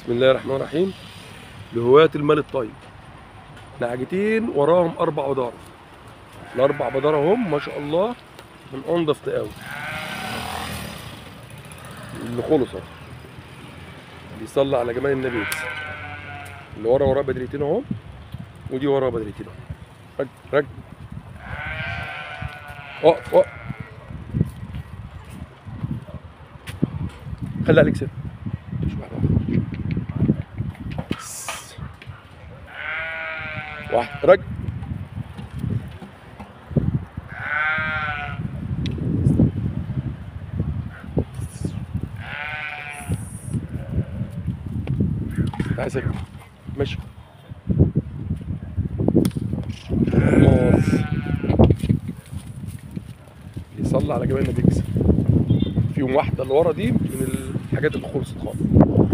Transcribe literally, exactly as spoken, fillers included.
بسم الله الرحمن الرحيم. لهواة المال الطيب، نعجتين وراهم اربع بدار. الاربع بدار اهم ما شاء الله من انضف تقاوي اللي خلصوا. بيصلي على جمال النبي يكسب. اللي ورا وراه بدريتين اهم، ودي ورا بدريتين اهم. رج رج اقف اقف، خلي عليك سنة. واحد رج تعالى سكت ماشي. خلاص يصلي على جمال النبي يكسب. فيهم واحدة اللي ورا دي من الحاجات اللي خلصت خالص.